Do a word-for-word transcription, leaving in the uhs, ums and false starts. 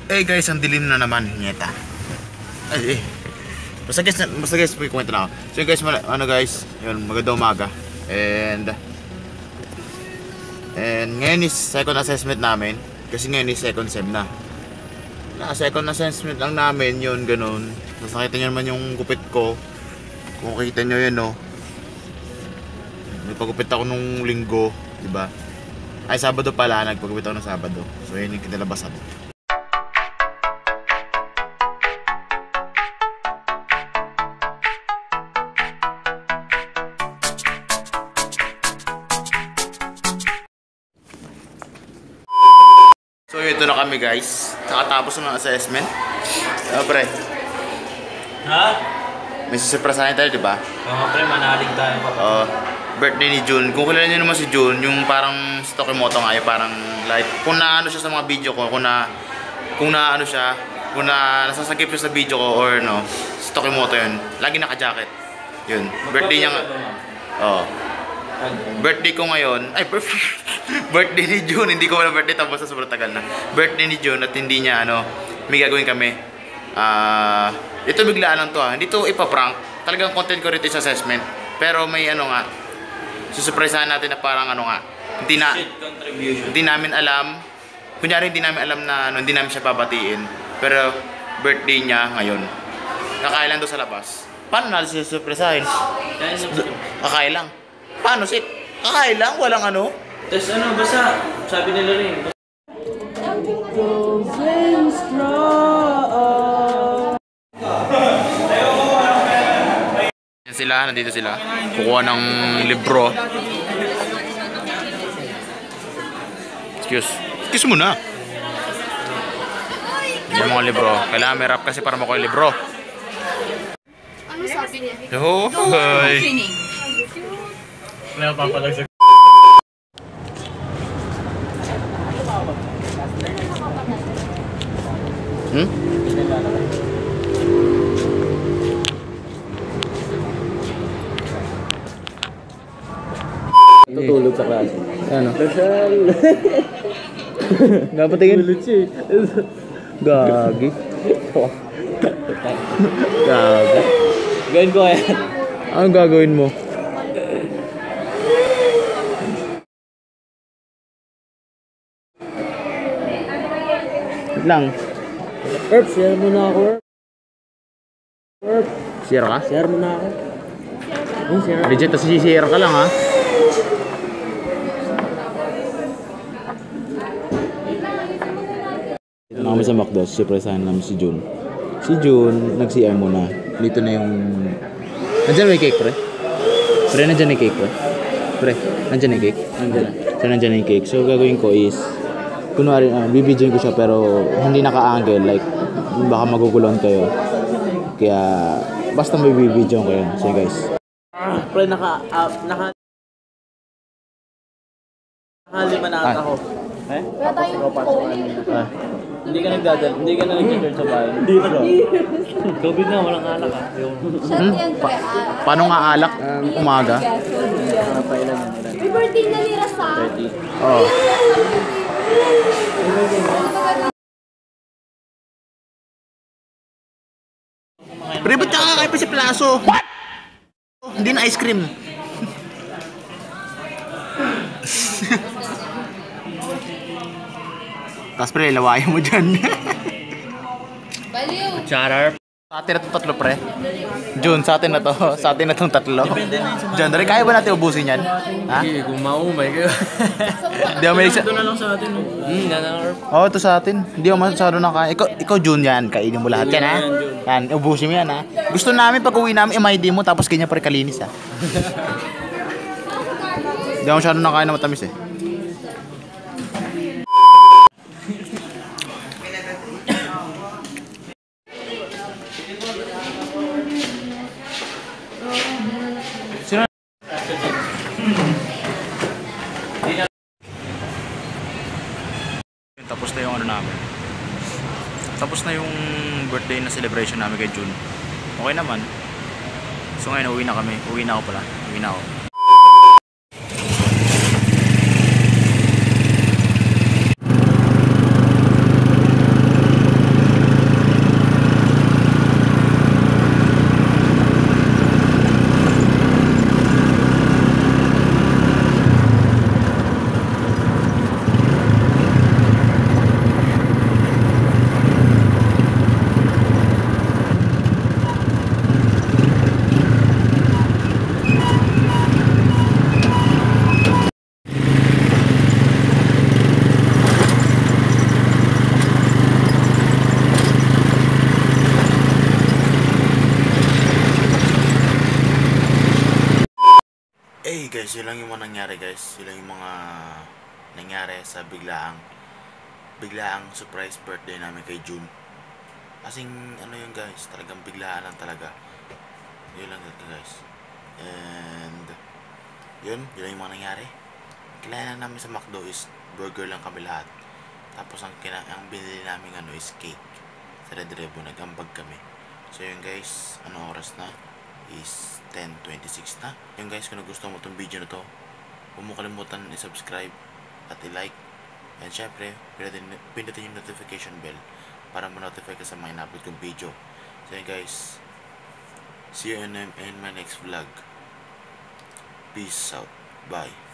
Eh guys, ang dilim na naman, nyeta. Ay eh. Basta guys, basta guys, may kwento na ako. So guys, ano guys, yun, magandang umaga. And And ngayon is second assessment namin. Kasi ngayon is second sem na. Na second assessment lang namin, yun, ganun. Tapos nakita nyo naman yung gupit ko. Kung kita nyo yun, no. May pagupit ako nung linggo, diba? Ay, Sabado pala, nagpagupit ako ng Sabado. So yun yung kinalabasan. So ito na kami guys. Nakatapos na ng assessment. Oh, pre. Ha? May susurpresahin tayo, di ba? Oo, oh, pre, manalig tayo pa. Oh, birthday ni June. Kung kilala niyo naman si June, yung parang Stokimoto nga, yung parang like, kung na ano siya sa mga video ko, kung na, kung na ano siya, kung na nasasagip siya sa video ko or no, Stokimoto yun. Lagi naka-jacket. Yun. Birthday niya nga. Oh. Birthday ko ngayon, ay birthday ni June, hindi ko wala birthday tapos sa sobrang tagal na. Birthday ni June at hindi niya ano, may gagawin kami. Ah, uh, ito biglaan lang to ha. Hindi to ipa-prank. Talagang content ko rito sa assessment. Pero may ano nga, susurpresahan natin na parang ano nga, hindi na hindi namin alam. Kunyari hindi namin alam na ano, hindi namin siya babatiin. Pero birthday niya ngayon. Kakain lang do sa labas. Paano natin susurpresahin? Kakain lang. Paano sit? Kakain lang, walang ano. Tapos ano, basta sabi nila rin. Yan sila, nandito sila. Kukuha ng libro. Excuse. Excuse mo na. Yung mga libro. Kailangan may rap kasi para makuha yung libro. Ano sabi niya? Oh, hi. Kaya papalag sa... Hmm? Tutulog sa klase. Ano? Dasal! Napatingin? Tulog siya eh. Gagi. Gagi. Gawin ko kaya. Anong gagawin mo? Wait lang. Erp, share mo na ako. Erp. Share ka? Share mo na ako. Oh, share. Legit, tapos share ka lang ha? Dito na kami sa McDo, surpresahan namin si June. Si June, nag-C R muna. Dito na yung... Nandiyan may cake, pre? Pre, nandiyan yung cake, pre? Pre, nandiyan yung cake? Nandiyan na. So, nandiyan yung cake. So, gagawin ko is... Kunwari, uh, bibidyoin ko siya pero hindi naka-angle. Like, baka magugulon kayo. Kaya, basta may bibidyoin ko yun. So, guys. Ah, pre, naka... Uh, naka... Nakalima na ata ako. Eh? Wala tayong phone. Ah. Hindi ka nagdadal, hindi ka na nag-return sa bahay. Hindi na ka. Covid na, walang alak ah. Shot yan, pre. Ah, Paano nga alak umaga? Para pa ilan yan, ilan? May birthday na ni Rasa. thirty. Oo. Pre, ba't ka kakain pa si Plaso? What? Hindi na ice cream. Tapos pre, lawayan mo dyan. Baliw. Charar. Sa atin na itong tatlo, pre. June, sa atin na to. Sa atin na itong tatlo. Depende na yun sa mga... John, dari, kaya ba natin ubusin yan? Ha? Hindi, kung maumay kayo. Hindi ako may... Ito na lang sa atin. Hmm, nanangarap. Oo, oh, ito sa atin. Hindi ako masyado na kaya. Ikaw, ikaw June yan. Kainin mo lahat yan, ha? Yan, ubusin mo yan, ha? Gusto namin pag uwi namin, M I D mo, tapos ganyan pa rin kalinis, ha? Hindi ako masyado na kaya na matamis, eh. Sino? Tapos na yung ano namin. Tapos na yung birthday na celebration namin kay June. Okay naman. So ngayon uwi na kami. Uwi na ako pala. Uwi na ako. Hey guys, yun lang yung mga nangyari guys. Yun lang yung mga nangyari sa biglaang biglaang surprise birthday namin kay June. Kasing ano yun guys, talagang biglaan lang talaga. Yun lang talaga guys. And yun, yun lang yung mga nangyari. Kailangan namin sa McDo is burger lang kami lahat. Tapos ang, kina ang binili namin ano is cake. Sa Red Rebo, nag-ambag kami. So yun guys, ano oras na? Is ten twenty-six na. Yun guys, kung gusto mo itong video na to, huwag mo kalimutan i-subscribe at i-like. And syempre, pindutin yung notification bell para ma-notify ka sa mga in-upload kong video. So yun guys, see you in, in my next vlog. Peace out. Bye.